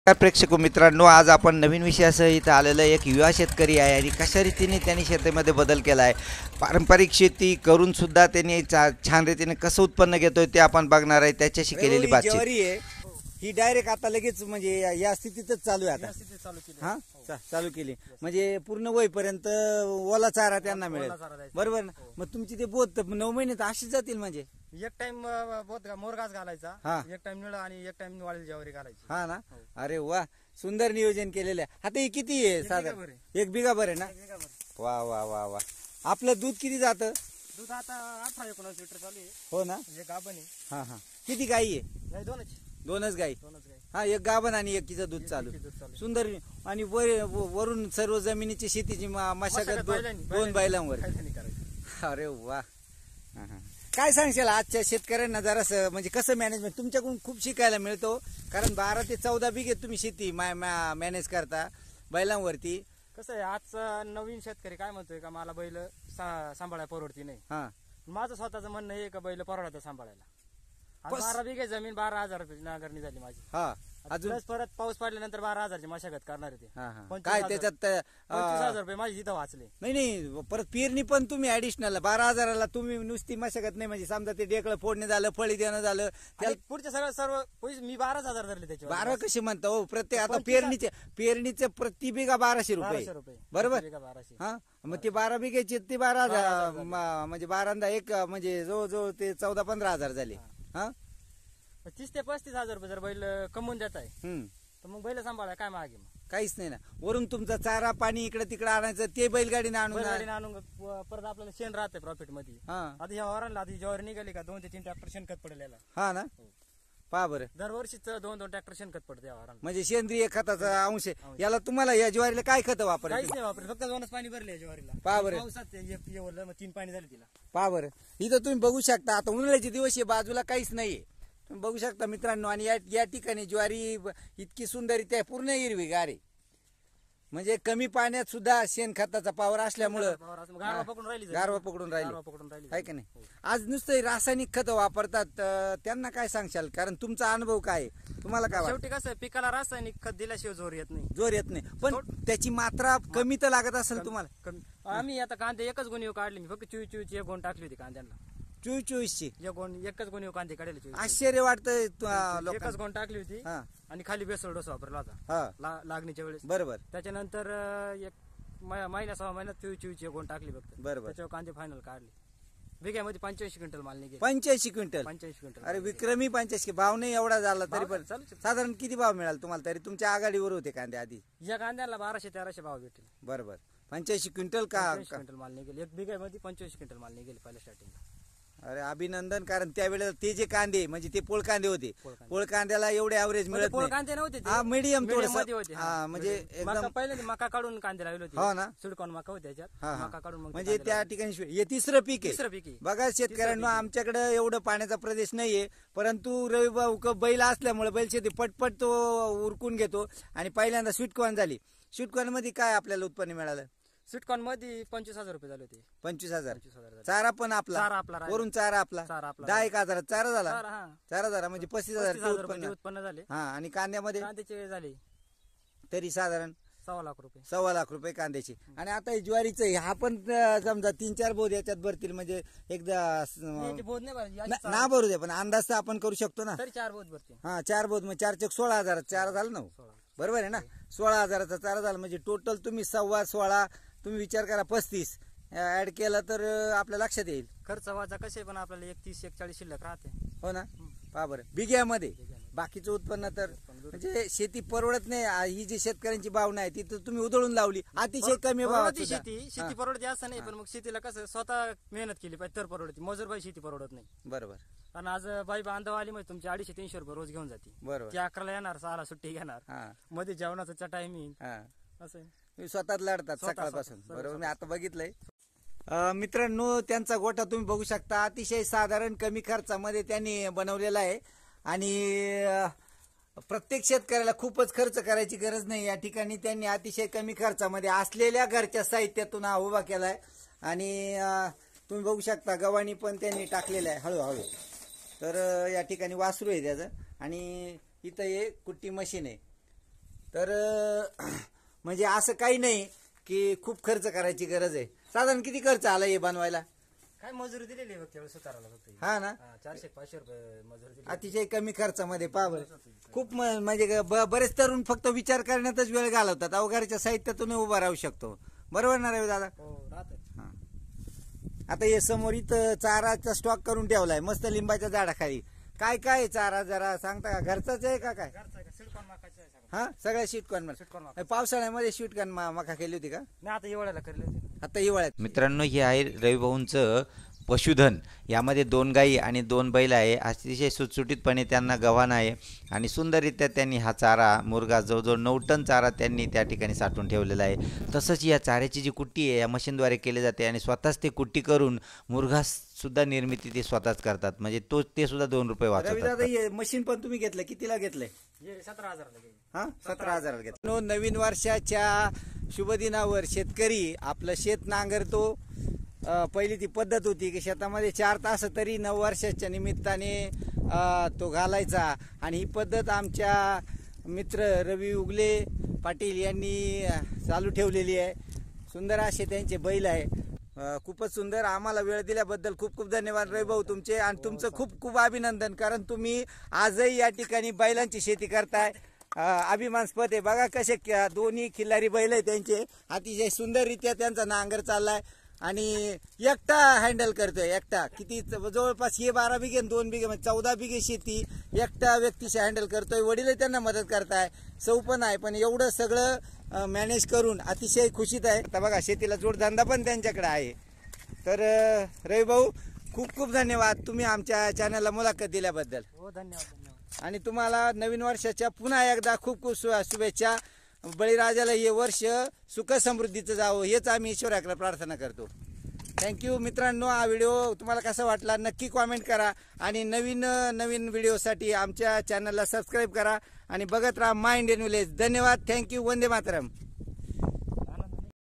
नमस्कार प्रेक्षक मित्रांनो, आज आपण नवीन विषयासह इथं आलेलं एक युवा शेतकरी आहे आणि कशा रीतीने त्यांनी शेतीमध्ये बदल केला आहे. पारंपरिक शेती करून सुद्धा त्यांनी छान रीतीने कसं उत्पन्न घेतोय ते आपण बघणार आहे. त्याच्याशी केलेली बातचीत. ज्वारी आहे ही डायरेक्ट आता लगेच म्हणजे या स्थितीतच चालू आहे. आता चालू केली म्हणजे पूर्ण वयपर्यंत ओला चारा त्यांना मिळेल, बरोबर ना? मग तुमची ते बोध 9 महिने तर अशीच जातील. म्हणजे एक टाइम बहुत मोरगास घालायचा, एक टाइम निळ आणि एक टाइम वाळलेली ज्वारी घालायची. हा ना. अरे वा, सुंदर नियोजन केलेलं आहे. आता हे किती आहे साधारण? 1 बिघा भर आहे ना. वा वा वा वा. आपलं दूध किती जातं? दूध आता 18-19 लिटर चालू आहे. हो ना. एक गाभण आहे. हा हा. किती गाई आहे? नाही, दोनच गाई. दोनच गाई. हा, एक गाभण आणि एकीचं दूध चालू. सुंदर. आणि वरून सर्व जमिनीची शेतीची मशागत 2 बैलांवर. अरे वा. काय सांगशाल आजच्या शेतकऱ्यांना जरासं, म्हणजे कसं मॅनेजमेंट? तुमच्याकडून खूप शिकायला मिळतो, कारण 12 ते 14 बिघे तुम्ही शेती मॅनेज करता बैलांवरती. कसं आहे, आजचा नवीन शेतकरी काय म्हणतोय का मला बैल सांभाळायला परवडती नाही. हा, माझं स्वतःचं म्हणणं आहे का बैल परवडतं सांभाळायला. 12 बिघे जमीन 12,000 रुपये नांगरणी झाली माझी. हा. अजून परत पाऊस पडल्यानंतर 12,000ची मशागत करणार आहे. काय त्याच्यात 25,000 रुपये माझी इथं वाचले. नाही, परत पेरणी पण तुम्ही ऍडिशनल 12,000ला तुम्ही नुसती मशागत नाही, म्हणजे समजा ते डेकळं फोडणे झालं, फळी देणं झालं, त्याला पुढचे सर्व पैसे मी 12,000 धरले त्याचे. 12 कसे म्हणता हो? प्रत्येक आता पेरणीचे प्रति बिघा 1200 रुपये, बरोबर? 1200. हा, मग ते 12 बिघ्याचे ते 12,000 म्हणजे 12 एक म्हणजे जवळजवळ ते 14-15,000 झाले. हा, 30 ते 35,000 रुपये जर बैल कमवून देत आहे तर मग बैल सांभाळा काय मागे? मग काहीच नाही ना. वरून तुमचा चारा पाणी इकडे तिकडे आणायचं, ते बैलगाडीने आणून परत आपल्याला शेण राहते प्रॉफिट मध्ये. आता ह्या वाराला आधी ज्वारी निघाली का 2 ते 3 ट्रॅक्टर शेणखत पडलेला. हा ना. पहा बरं, दरवर्षीच 2-2 ट्रॅक्टर शेणखत पडते या वाराला. म्हणजे सेंद्रिय खताचा अंश आहे. याला तुम्हाला या ज्वारीला काय खत वापरायचं? काहीच नाही वापरत, फक्त 2च पाणी भरले ज्वारीला. पहा बरं, पावसात 3 पाणी झाले तिला. पहा बरं, इथं तुम्ही बघू शकता. आता उन्हाळ्याचे दिवस आहे, बाजूला काहीच नाहीये, तुम्ही बघू शकता मित्रांनो. आणि या ठिकाणी ज्वारी इतकी सुंदर पूर्ण हिरवीगार आहे, म्हणजे कमी पाण्यात सुद्धा शेणखताचा पावर असल्यामुळं गारवा पकडून राहिली, आहे का नाही? आज नुसतं रासायनिक खत वापरतात, त्यांना काय सांगशाल? कारण तुमचा अनुभव काय आहे, तुम्हाला काय वाटतं? शेवटी कसं पिकाला रासायनिक खत दिल्याशिवाय जोर येत नाही. पण त्याची मात्रा कमी तर लागत असेल तुम्हाला. आम्ही आता कांदे एकच गुणी काढले, मी फक्त 24 एक गुण टाकली होती कांद्यांना. 24ची एकच गुणी कांदे काढले. आश्चर्य वाटतंय एकच गुण टाकली होती आणि खाली बेसल डोस वापरला होता लागणीच्या वेळेस, बरोबर. त्याच्यानंतर एक महिना 6 महिन्यात 24 एक गुण टाकली फक्त, बरोबर. त्याच्यावर कांदे फायनल काढले. बिघ्यामध्ये 85 क्विंटल माल निघेल. 85 क्विंटल? 85 क्विंटल. अरे विक्रमी 85. भाव नाही एवढा झाला तरी पण साधारण किती भाव मिळाला तुम्हाला? तरी तुमच्या आघाडीवर होते कांदे आधी. या कांद्याला 1200-1300 भाव भेटेल. बरोबर. 85 क्विंटल का? 85 क्विंटल माल निघेल. एक बिघ्यामध्ये 25 क्विंटल माल निघेल पहिल्या स्टार्टिंगला. अरे अभिनंदन, कारण त्यावेळेला ते जे कांदे म्हणजे ते पोळ कांदे होते, पोळ कांद्याला एवढे ऍव्हरेज मिळत नाही. कांदे नव्हते, मीडियम थोडं होते. म्हणजे एकदम पहिले मका काढून कांदे लावले होते. हो ना. सिडकॉन मका होते त्याच्यात, मका काढून म्हणजे त्या ठिकाणी हे तिसरं पीक आहे. बघा शेतकऱ्यांना, आमच्याकडे एवढं पाण्याचा प्रदेश नाहीये, परंतु रविभाऊ बैल असल्यामुळे बैल शेती पटपट तो उरकून घेतो. आणि पहिल्यांदा स्वीटकॉर्न झाली. स्वीटकॉर्न मध्ये काय आपल्याला उत्पन्न मिळालं? स्वीटकॉर्न मध्ये 25,000 रुपये झाले होते. 25,000. चारा पण आपला, वरून चारा आपला 10,000 चारा झाला. चारा झाला म्हणजे 35,000 उत्पन्न झाले. हा, आणि कांद्यामध्ये कांद्याचे झाले तरी साधारण 1.25 लाख रुपये. 1.25 लाख रुपये कांद्याची. आणि आता ज्वारीचं हा पण समजा 3-4 बोध याच्यात भरतील, म्हणजे एकदा बोध नाही ना भरू दे, पण अंदाज तर आपण करू शकतो ना. तरी 4 बोध भरते. हा, 4 बोध म्हणजे 4 चेक 16,000 चारा झाला ना, बरोबर आहे ना? 16,000चा चारा झाला म्हणजे टोटल तुम्ही 16.25, तुम्ही विचार करा 35 ऍड केला तर आपल्या लक्षात येईल. खर्च वाचा कसे पण आपल्याला 31-41 शिल्लक राहते. हो ना. पहा बरं, बिघ्यामध्ये बाकीचं उत्पन्न तर म्हणजे शेती परवडत नाही. ही जी शेतकऱ्यांची भावना आहे ती तर तुम्ही उधळून लावली. अतिशय कमी भावात शेती परवडते असं नाही, पण मग शेतीला कसं स्वतः मेहनत केली पाहिजे तर परवडते. मजूरबाई शेती परवडत नाही. बरोबर. आणि आज बाई बांधव आली म्हणजे तुमची 250-300 रुपये रोज घेऊन जाते. बरोबर. ती 11ला येणार, 6ला सुट्टी घेणार, मध्ये जेवणाचा टायमिंग असं स्वतःच लढतात सकाळपासून. बरोबर, मी आता बघितलंय. मित्रांनो, त्यांचा गोठा तुम्ही बघू शकता. अतिशय साधारण कमी खर्चामध्ये त्यांनी बनवलेला आहे. आणि प्रत्येक शेतकऱ्याला खूपच खर्च करायची गरज नाही. या ठिकाणी त्यांनी अतिशय कमी खर्चामध्ये असलेल्या घरच्या साहित्यातून हा उभा केलाय. आणि तुम्ही बघू शकता गव्हाणी पण त्यांनी टाकलेलं आहे हळूहळू. तर या ठिकाणी वासरू आहे त्याचं. आणि इथं हे कुट्टी मशीन आहे. तर म्हणजे असं काही नाही की खूप खर्च करायची गरज आहे. साधारण किती खर्च आला हे बनवायला? काय मजुरी दिलेली आहे फक्त एवढं सुताराला फक्त हा ना, 400-500 रुपये मजुरी दिली. अतिशय कमी खर्चामध्ये पहा बरं. खूप म्हणजे बरेच तरुण फक्त विचार करण्यातच वेळ घालवतात. अवघडच्या साहित्यातून उभा राहू शकतो. बरोबर ना रवी दादा? हो राहत. आता हे समोर इथं चाराचा स्टॉक करून ठेवलाय मस्त लिंबाच्या झाडाखाली. काय काय आहे चारा जरा सांगता का? घरचाच आहे का काय? सिडकॉन माकाचं आहे सगळं. हा सगळ्या स्वीटकॉर्न स्वीटकॉर्न मका. पावसाळ्यामध्ये स्वीटकॉर्न मका केली होती का? नाही आता हिवाळ्याला करले होते. आता हिवाळ्यात. मित्रांनो, हे आहे रविभाऊंचं पशुधन. यामध्ये 2 गायी आणि 2 बैल आहे. अतिशय सुटसुटीतपणे त्यांना गव्हाण आहे आणि सुंदररित्या त्यांनी हा चारा मुरगा जवळजवळ 9 टन चारा त्यांनी त्या ठिकाणी साठवून ठेवलेला आहे. तसंच या चाऱ्याची जी कुट्टी आहे या मशीनद्वारे केली जाते आणि स्वतःच ते कुट्टी करून मुरघासुद्धा निर्मिती ते स्वतःच करतात. म्हणजे ते सुद्धा 2 रुपये रवी वाचवतात. दादा हे मशीन पण तुम्ही घेतलं, कितीला घेतलंय? हे 17,000 ला गेले. हा 17,000 घेतलं. नवीन वर्षाच्या शुभदिनावर शेतकरी आपलं शेत नांगरतो. पहिली ती पद्धत होती की शेतामध्ये 4 तास तरी नववर्षाच्या निमित्ताने तो घालायचा आणि ही पद्धत आमच्या मित्र रवी उगले पाटील यांनी चालू ठेवलेली आहे. सुंदर असे त्यांचे बैल आहे. खूपच सुंदर. आम्हाला वेळ दिल्याबद्दल खूप खूप धन्यवाद रवी भाऊ तुमचे, आणि तुमचं खूप खूप अभिनंदन, कारण तुम्ही आजही या ठिकाणी बैलांची शेती करताय. अभिमानास्पद आहे. बघा कसे दोन्ही खिल्लारी बैल आहे त्यांचे. अतिशय सुंदररित्या त्यांचा नांगर चाललाय आणि एकटा हँडल करतोय. एकटा किती जवळपास हे 12 बिघे आणि 2 बिघे म्हणजे 14 बिघे शेती एकटा व्यक्तीशी हँडल करतोय. वडील त्यांना मदत करताय, सौ पण आहे, पण एवढं सगळं मॅनेज करून अतिशय खुशीत आहे. तर बघा शेतीला जोडधंदा पण त्यांच्याकडे आहे. तर रवी भाऊ खूप खूप धन्यवाद तुम्ही आमच्या चॅनलला मुलाखत दिल्याबद्दल. हो धन्यवाद. आणि तुम्हाला नवीन वर्षाच्या पुन्हा एकदा खूप खूप शुभेच्छा. बळीराजाला हे वर्ष सुख समृद्धीचं जावं हेच आम्ही ईश्वराकडे प्रार्थना करतो. थँक्यू मित्रांनो. हा व्हिडिओ तुम्हाला कसा वाटला नक्की कॉमेंट करा आणि नवीन व्हिडिओसाठी आमच्या चॅनलला सबस्क्राईब करा आणि बघत राहा माय इंडियन विलेज. धन्यवाद. थँक्यू. वंदे मातरम.